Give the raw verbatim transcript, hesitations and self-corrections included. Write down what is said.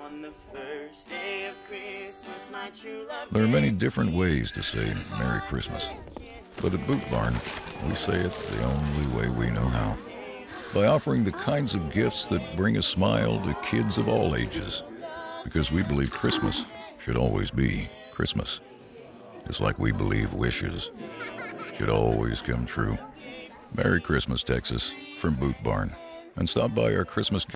On the first day of Christmas, my true love. There are many different ways to say Merry Christmas, but at Boot Barn, we say it the only way we know how. By offering the kinds of gifts that bring a smile to kids of all ages. Because we believe Christmas should always be Christmas. Just like we believe wishes should always come true. Merry Christmas, Texas, from Boot Barn. And stop by our Christmas